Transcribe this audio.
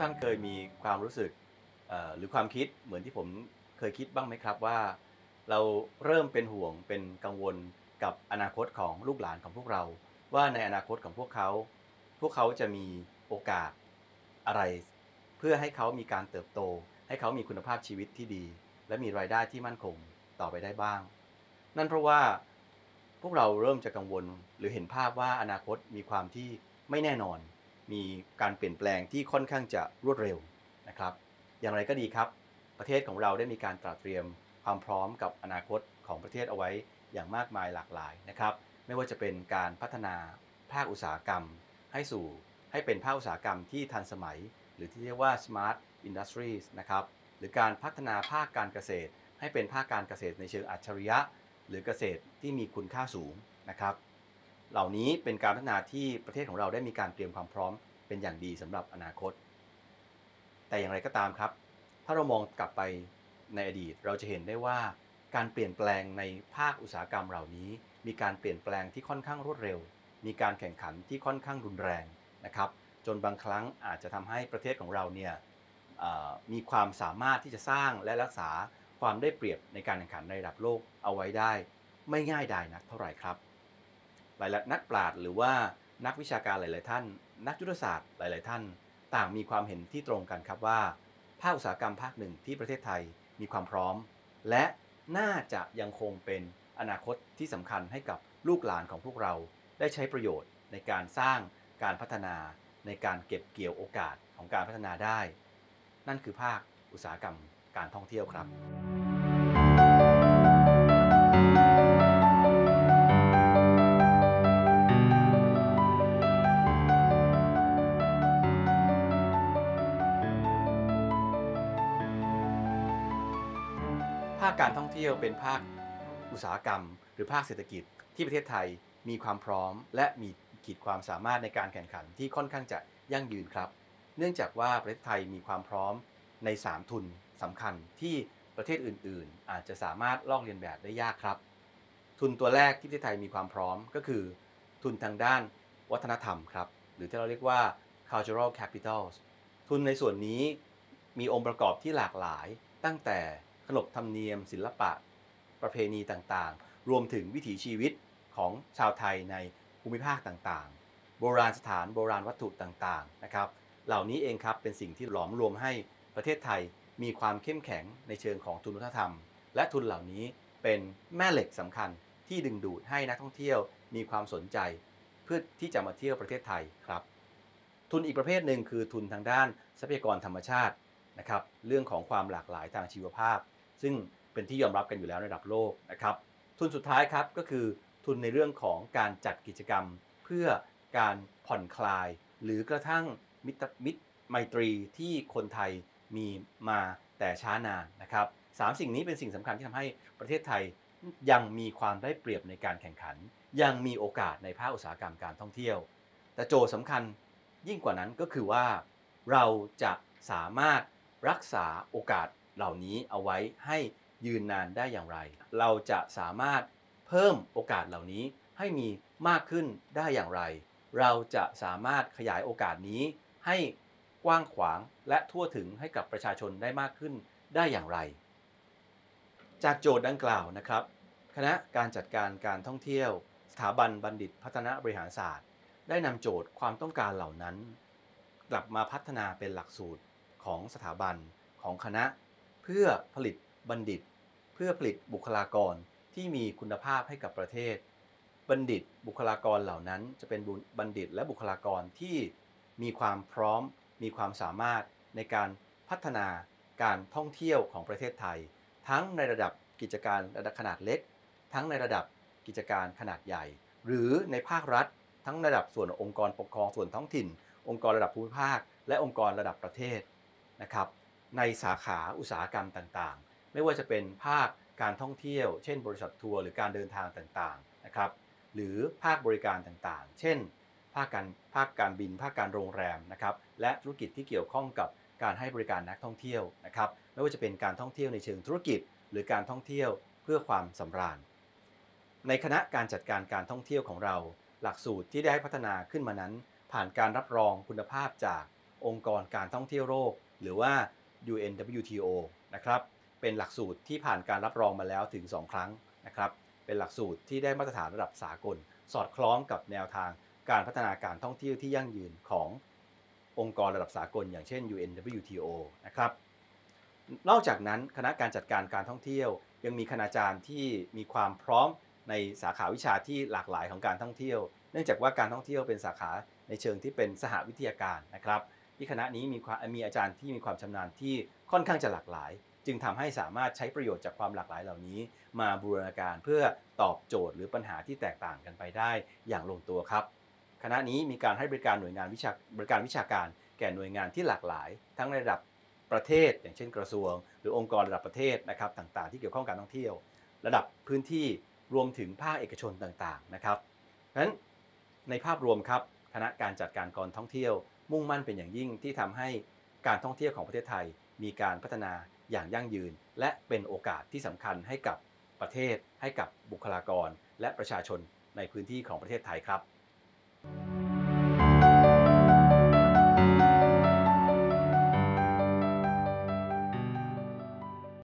ท่านเคยมีความรู้สึกหรือความคิดเหมือนที่ผมเคยคิดบ้างไหมครับว่าเราเริ่มเป็นห่วงเป็นกังวลกับอนาคตของลูกหลานของพวกเราว่าในอนาคตของพวกเขาจะมีโอกาสอะไรเพื่อให้เขามีการเติบโตให้เขามีคุณภาพชีวิตที่ดีและมีรายได้ที่มั่นคงต่อไปได้บ้างนั่นเพราะว่าพวกเราเริ่มจะกังวลหรือเห็นภาพว่าอนาคตมีความที่ไม่แน่นอน มีการเปลี่ยนแปลงที่ค่อนข้างจะรวดเร็วนะครับอย่างไรก็ดีครับประเทศของเราได้มีการตระเตรียมความพร้อมกับอนาคตของประเทศเอาไว้อย่างมากมายหลากหลายนะครับไม่ว่าจะเป็นการพัฒนาภาคอุตสาหกรรมให้เป็นภาคอุตสาหกรรมที่ทันสมัยหรือที่เรียกว่า Smart Industries นะครับหรือการพัฒนาภาคการเกษตรให้เป็นภาคการเกษตรในเชิงอัจฉริยะหรือเกษตรที่มีคุณค่าสูงนะครับ เหล่านี้เป็นการพัฒนาที่ประเทศของเราได้มีการเตรียมความพร้อมเป็นอย่างดีสำหรับอนาคตแต่อย่างไรก็ตามครับถ้าเรามองกลับไปในอดีตเราจะเห็นได้ว่าการเปลี่ยนแปลงในภาคอุตสาหกรรมเหล่านี้มีการเปลี่ยนแปลงที่ค่อนข้างรวดเร็วมีการแข่งขันที่ค่อนข้างรุนแรงนะครับจนบางครั้งอาจจะทำให้ประเทศของเราเนี่ยมีความสามารถที่จะสร้างและรักษาความได้เปรียบในการแข่งขันในระดับโลกเอาไว้ได้ไม่ง่ายดายนักเท่าไหร่ครับ หลายๆนักปราชญ์หรือว่านักวิชาการหลายๆท่านนักยุทธศาสตร์หลายๆท่านต่างมีความเห็นที่ตรงกันครับว่าภาคอุตสาหกรรมภาคหนึ่งที่ประเทศไทยมีความพร้อมและน่าจะยังคงเป็นอนาคตที่สำคัญให้กับลูกหลานของพวกเราได้ใช้ประโยชน์ในการสร้างการพัฒนาในการเก็บเกี่ยวโอกาสของการพัฒนาได้นั่นคือภาคอุตสาหกรรมการท่องเที่ยวครับ ภาคการท่องเที่ยวเป็นภาคอุตสาหกรรมหรือภาคเศรษฐกิจที่ประเทศไทยมีความพร้อมและมีขีดความสามารถในการแข่งขันที่ค่อนข้างจะยั่งยืนครับเนื่องจากว่าประเทศไทยมีความพร้อมใน3ทุนสำคัญที่ประเทศอื่นๆอาจจะสามารถลอกเลียนแบบได้ยากครับทุนตัวแรกที่ประเทศไทยมีความพร้อมก็คือทุนทางด้านวัฒนธรรมครับหรือที่เราเรียกว่า cultural capitals ทุนในส่วนนี้มีองค์ประกอบที่หลากหลายตั้งแต่ขนบธรรมเนียมศิลปะประเพณีต่างๆรวมถึงวิถีชีวิตของชาวไทยในภูมิภาคต่างๆโบราณสถานโบราณวัตถุต่างๆนะครับเหล่านี้เองครับเป็นสิ่งที่หลอมรวมให้ประเทศไทยมีความเข้มแข็งในเชิงของทุนวัฒนธรรมและทุนเหล่านี้เป็นแม่เหล็กสำคัญที่ดึงดูดให้นักท่องเที่ยวมีความสนใจเพื่อที่จะมาเที่ยวประเทศไทยครับทุนอีกประเภทหนึ่งคือทุนทางด้านทรัพยากรธรรมชาตินะครับเรื่องของความหลากหลายทางชีวภาพซึ่งเป็นที่ยอมรับกันอยู่แล้วในระดับโลกนะครับทุนสุดท้ายครับก็คือทุนในเรื่องของการจัดกิจกรรมเพื่อการผ่อนคลายหรือกระทั่งมิตรไมตรีที่คนไทยมีมาแต่ช้านานนะครับสิ่งนี้เป็นสิ่งสำคัญที่ทำให้ประเทศไทยยังมีความได้เปรียบในการแข่งขันยังมีโอกาสในภาคอุตสาหกรรมการท่องเที่ยวแต่โจทย์สำคัญยิ่งกว่านั้นก็คือว่าเราจะสามารถรักษาโอกาสเหล่านี้เอาไว้ให้ยืนนานได้อย่างไรเราจะสามารถเพิ่มโอกาสเหล่านี้ให้มีมากขึ้นได้อย่างไรเราจะสามารถขยายโอกาสนี้ให้กว้างขวางและทั่วถึงให้กับประชาชนได้มากขึ้นได้อย่างไรจากโจทย์ดังกล่าวนะครับคณะการจัดการการท่องเที่ยวสถาบันบัณฑิตพัฒนาบริหารศาสตร์ได้นำโจทย์ความต้องการเหล่านั้นกลับมาพัฒนาเป็นหลักสูตรของสถาบันของคณะเพื่อผลิตบัณฑิตเพื่อผลิตบุคลากรที่มีคุณภาพให้กับประเทศบัณฑิตบุคลากรเหล่านั้นจะเป็นบัณฑิตและบุคลากรที่มีความพร้อมมีความสามารถในการพัฒนาการท่องเที่ยวของประเทศไทยทั้งในระดับกิจการระดับขนาดเล็กทั้งในระดับกิจการขนาดใหญ่หรือในภาครัฐทั้งระดับส่วนองค์กรปกครองส่วนท้องถิ่นองค์กรระดับภูมิภาคและองค์กรระดับประเทศนะครับในสาขาอุตสาหกรรมต่างๆไม่ว่าจะเป็นภาคการท่องเที่ยวเช่นบริษัททัวร์หรือการเดินทางต่างๆนะครับหรือภาคบริการต่างๆเช่นภาคการบินภาคการโรงแรมนะครับและธุรกิจที่เกี่ยวข้องกับการให้บริการนักท่องเที่ยวนะครับไม่ว่าจะเป็นการท่องเที่ยวในเชิงธุรกิจหรือการท่องเที่ยวเพื่อความสำราญในคณะการจัดการการท่องเที่ยวของเราหลักสูตรที่ได้พัฒนาขึ้นมานั้นผ่านการรับรองคุณภาพจากองค์กรการท่องเที่ยวโลกหรือว่า UNWTO นะครับเป็นหลักสูตรที่ผ่านการรับรองมาแล้วถึง2ครั้งนะครับเป็นหลักสูตรที่ได้มาตรฐานระดับสากลสอดคล้องกับแนวทางการพัฒนาการท่องเที่ยวที่ยั่งยืนขององค์กรระดับสากลอย่างเช่น UNWTO นะครับนอกจากนั้นคณะการจัดการการท่องเที่ยวยังมีคณาจารย์ที่มีความพร้อมในสาขาวิชาที่หลากหลายของการท่องเที่ยวเนื่องจากว่าการท่องเที่ยวเป็นสาขาในเชิงที่เป็นสหวิทยาการนะครับที่คณะนี้มีอาจารย์ที่มีความชำนาญที่ค่อนข้างจะหลากหลายจึงทำให้สามารถใช้ประโยชน์จากความหลากหลายเหล่านี้มาบูรณาการเพื่อตอบโจทย์หรือปัญหาที่แตกต่างกันไปได้อย่างลงตัวครับคณะนี้มีการให้บริการบริการวิชาการแก่หน่วยงานที่หลากหลายทั้งในระดับประเทศอย่างเช่นกระทรวงหรือองค์กรระดับประเทศนะครับต่างๆที่เกี่ยวข้องกับการท่องเที่ยวระดับพื้นที่รวมถึงภาคเอกชนต่างๆนะครับเพราะฉะนั้นในภาพรวมครับคณะการจัดการการท่องเที่ยวมุ่งมั่นเป็นอย่างยิ่งที่ทำให้การท่องเที่ยวของประเทศไทยมีการพัฒนาอย่างยั่งยืนและเป็นโอกาสที่สำคัญให้กับประเทศให้กับบุคลากรและประชาชนในพื้นที่ของประเทศไทยครับ